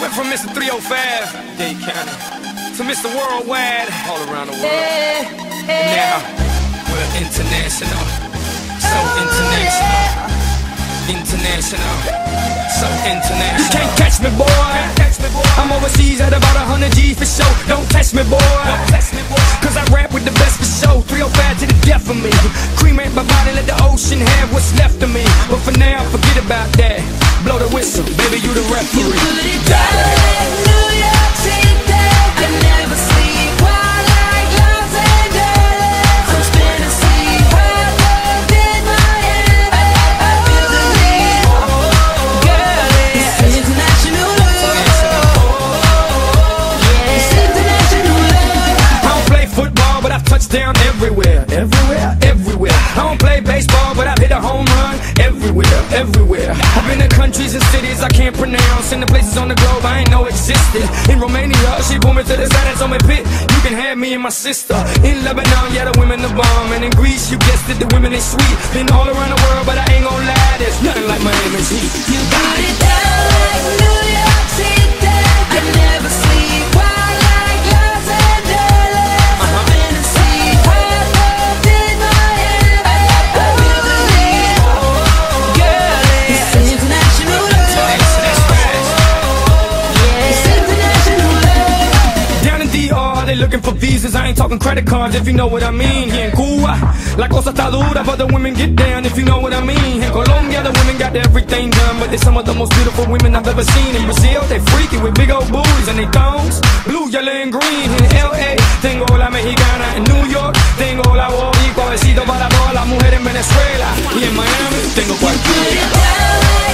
Went from Mr. 305, Dade County, to Mr. Worldwide, all around the world. And now, we're international, so international. International, so international. You can't catch me, boy. I'm overseas at about 100 G for show. Don't test me, boy. Cause I rap with the best for show. 305 to the death of me. Cremate my body, let the ocean have what's left of me. But for now, forget about that. Blow the whistle, baby, you the referee. You put it down like New York City. I never sleep while like Los Angeles. I'm spinning sea while love in my hand. I feel the need, girl. It's international love. It's international love. I don't play football, but I've touched down everywhere. Everywhere, everywhere. I don't play baseball, but I've hit a home run everywhere, everywhere. I've been to countries and cities I can't pronounce, and the places on the globe I ain't know existed. In Romania, she pulled me to the side and told me, Pit, you can have me and my sister. In Lebanon, yeah, the women the bomb. And in Greece, you guessed it, the women is sweet. Been all around the world, but I ain't gon' lie, there's nothing like Miami's heat. You put it down like New York City. I never sleep while like Los Angeles. I'm spinning sea while love in my hand. I feel the need, girl. It's international love. It's international love. Down in DR, they looking for visas. I ain't talking credit cards, if you know what I mean. Here in Cuba, la cosa está dura, but the women get down, if you know what I mean. In Colombia, the women got everything done, but they're some of the most beautiful women I've ever seen. In Brazil, they freaky with big old booties and they thongs, blue, yellow, and green. In LA, tengo la mexicana. In New York, tengo la boricua. Besito para todas las mujeres en Venezuela. Y en Miami, tengo Put cualquiera. it down like